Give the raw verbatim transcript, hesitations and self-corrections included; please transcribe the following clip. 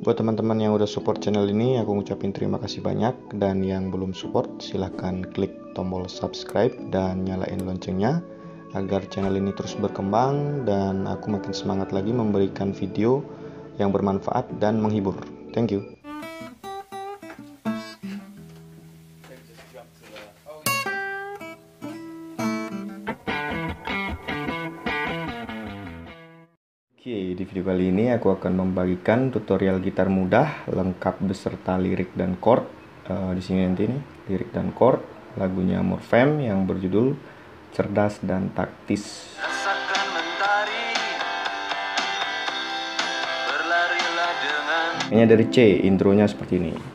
Buat teman-teman yang udah support channel ini, aku ngucapin terima kasih banyak. Dan yang belum support, silahkan klik tombol subscribe dan nyalain loncengnya agar channel ini terus berkembang dan aku makin semangat lagi memberikan video yang bermanfaat dan menghibur. Thank you. Oke, di video kali ini aku akan membagikan tutorial gitar mudah lengkap beserta lirik dan chord. Uh, di sini nanti nih lirik dan chord lagunya Morfem yang berjudul Cerdas dan Taktis. Ini dari C, intronya seperti ini.